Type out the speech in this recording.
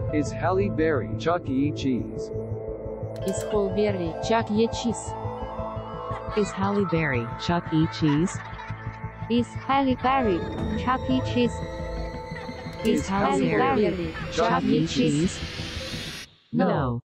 Is Halle Berry Chuck E. Cheese? Is Halle Berry Chuck E. Cheese? Is Halle Berry Chuck E. Cheese? Is Halle Berry Chuck E. Cheese? Is Halle Berry Chuck E. Cheese? No.